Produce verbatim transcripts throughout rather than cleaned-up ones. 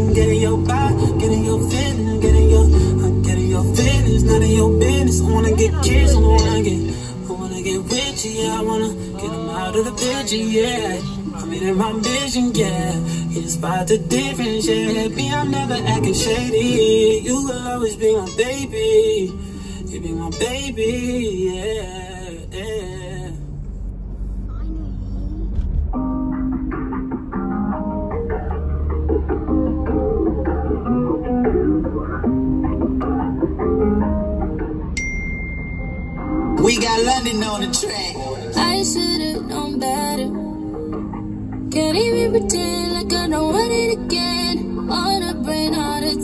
I'm getting your body, getting your feelings, getting your, I'm getting your feelings, none of your business. I wanna get kids, I wanna get, I wanna get rich, yeah. I wanna get them out of the picture, yeah. I'm in my vision, yeah. You spot the difference, yeah. Me, I'm never acting shady. You will always be my baby. You be my baby, yeah, yeah. We got London on the track. I should've known better. Can't even pretend like I don't want it again. On a brain all the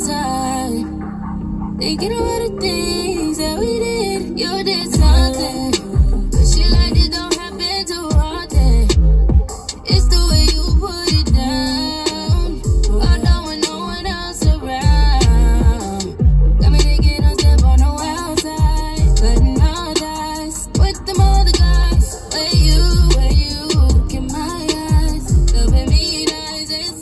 time, thinking about the things that we did. You did something, but shit like this don't happen too often. It's the way you put it down, although when no one else around. Got me thinking I'll step on the wild side, cutting all ties with them other guys. Where you, where you, look in my eyes, loving me nice and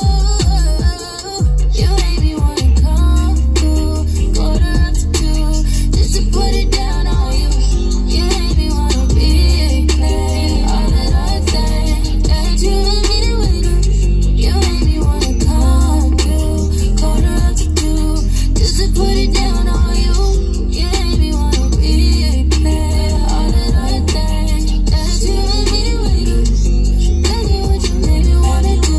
slow. You made me wanna come through, quarter after two, just to put it down on you. You made me wanna be play all that I say, that you made me to wait on. You made me wanna come through, quarter after two, just to put it down on you. You made me wanna be play all that I say, that you made me to wait on. Tell me what you made me wanna do.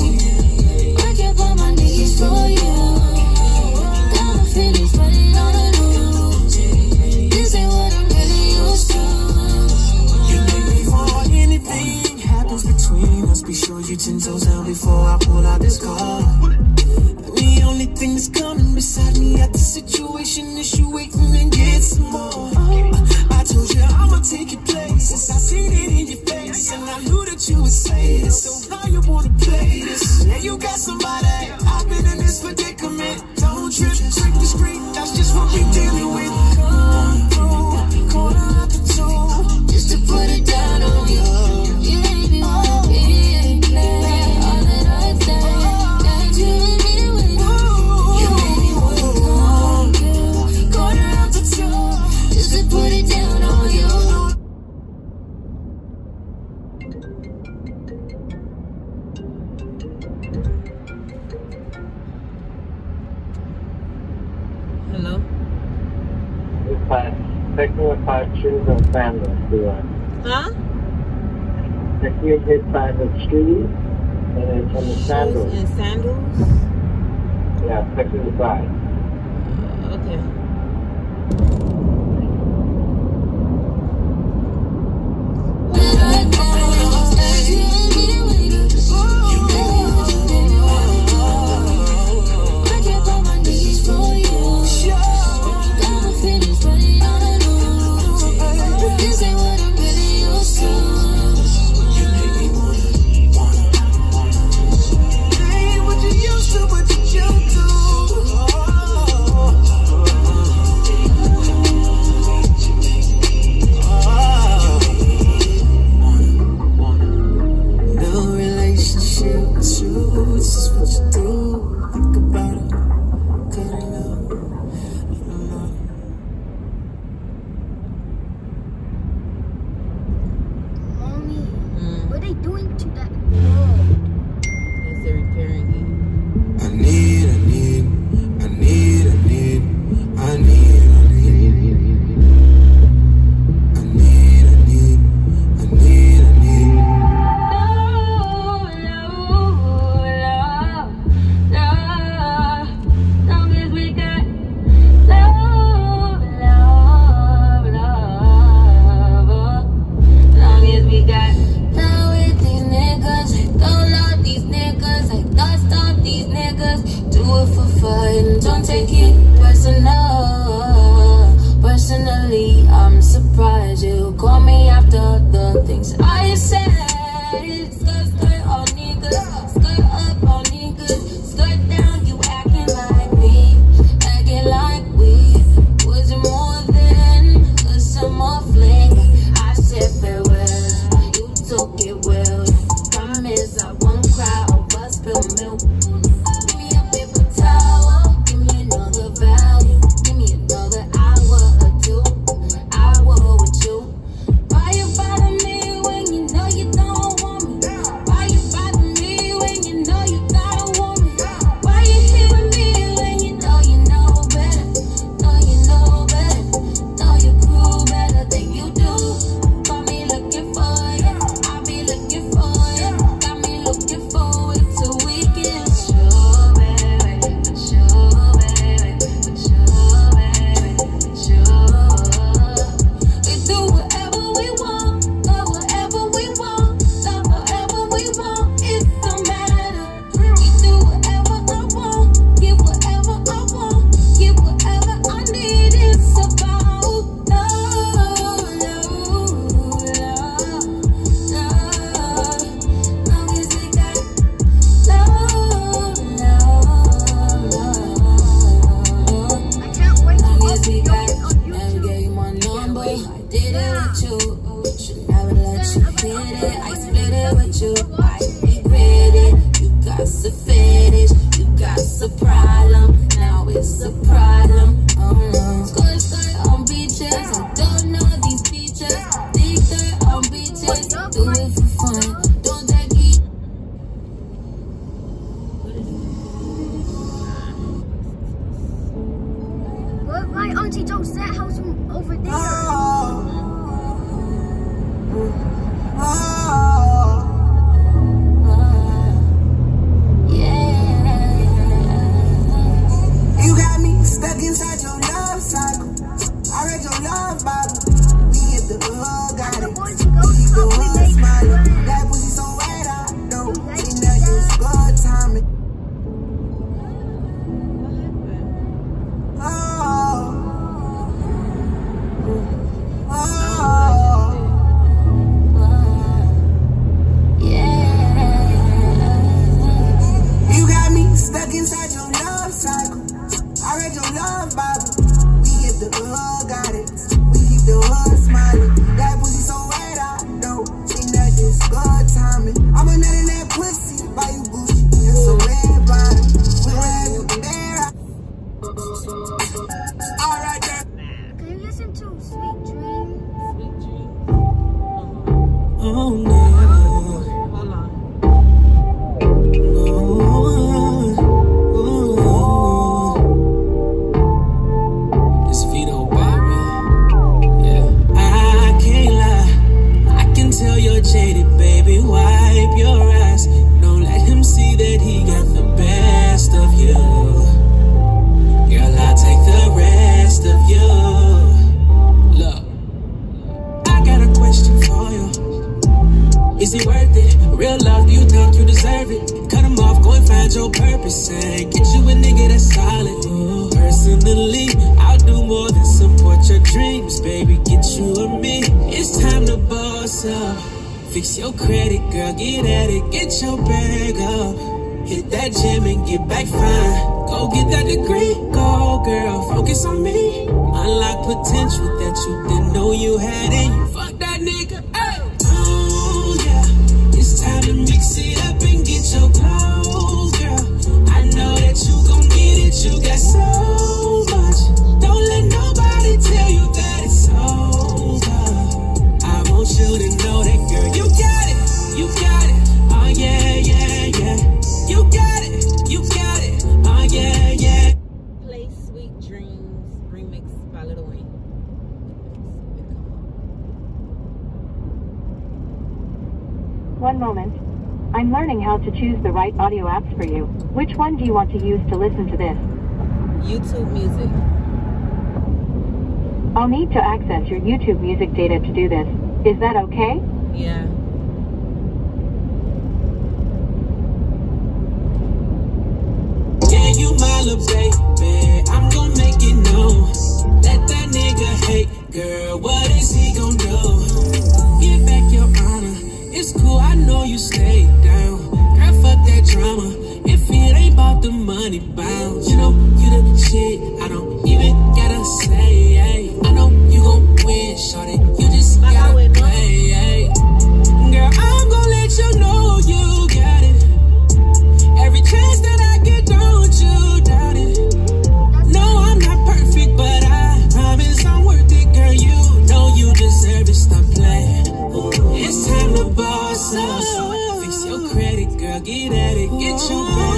I can't find my niggas for you. Got my feelings running on the loose. This ain't what I'm really used to. You make me want anything happens between us. Be sure you ten toes down before I pull out this car. The only thing that's coming beside me at the situation is you waiting and get some more. I told you I'ma take your places. I seen it in your face, and I knew that you would say this. So how you wanna play this? Yeah, you got somebody. I've been in this predicament. Don't trip, trick the street. That's just what we dealing with. Come through, corner after two, Just to put it down on you. You made me wanna be play all that I say, that you made me to wait on. You made me wanna come through, quarter after two, just to put it down on you. Hello? It's five, technical five shoes and sandals. Do I? Huh? Technical hit by the street, and it's on the sandals. And sandals? Yeah, technical five. Okay. These niggas hit it, I split it with you. I regret it. You got a fetish, you got a problem. Now it's a problem. Oh no. Skirt, skirt on beaches. I don't know these beaches. Think they're on beaches. Do it for fun. Don't take it. What? My auntie Joe's that house from over there. Oh. Oh. You got me stuck inside your love cycle. I read your love Bible. We hit the hood, got it. We keep the hood smiling. That pussy so wet, I know. Think that is good timing. Oh. Oh. You got me stuck inside your love cycle. I read your love Bible. We hit the hood, got it. We keep the hood smiling. That pussy so wet, I know. Think that is good timing. I'm a nut in that pussy. Buy you Gucci and some red bottom. We ran you there. Alright, then. Can you listen to Sweet Dreams? Sweet dreams. Oh no. Hold on. Jaded, baby, wipe your eyes. Don't let him see that he got the best of you. Girl, I'll take the rest of you. Look, I got a question for you. Is it worth it? Real love, do you think you deserve it? Cut him off, go and find your purpose and get you a nigga that's solid. Ooh, personally, I'll do more than support your dreams, baby. Get you a me. It's time to boss up. Fix your credit, girl, get at it, get your bag up. Hit that gym and get back fine. Go get that degree, go girl, focus on me. Unlock potential that you didn't know you had in you. Fuck that nigga, oh, oh yeah. It's time to mix it up and get your glow, girl. I know that you gon' get it, you got so much. Don't let nobody tell you that it's over. I want you to know that, girl, you got it, you got it, oh yeah, yeah, yeah. You got it, you got it, oh yeah, yeah. Play Sweet Dreams remix by Lil Wayne. One moment. I'm learning how to choose the right audio apps for you. Which one do you want to use to listen to this? YouTube Music. I'll need to access your YouTube music data to do this. Is that okay? Yeah. Yeah, you my little baby, I'm gon' make it known. Let that nigga hate, girl, what is he gon' do? Get back your honor, it's cool, I know you stay down. Girl, fuck that drama, if it ain't about the money bounce. You know, you the shit, I don't even gotta say, hey. I know you gon' win, shorty, you just gotta play, hey. Girl, I'm gon' let you know you got it. Every chance that I get, don't you doubt it. No, I'm not perfect, but I promise I'm worth it, girl. You know you deserve it, stop playing. It's time to boss up. Fix your credit, girl, get at it, get your back.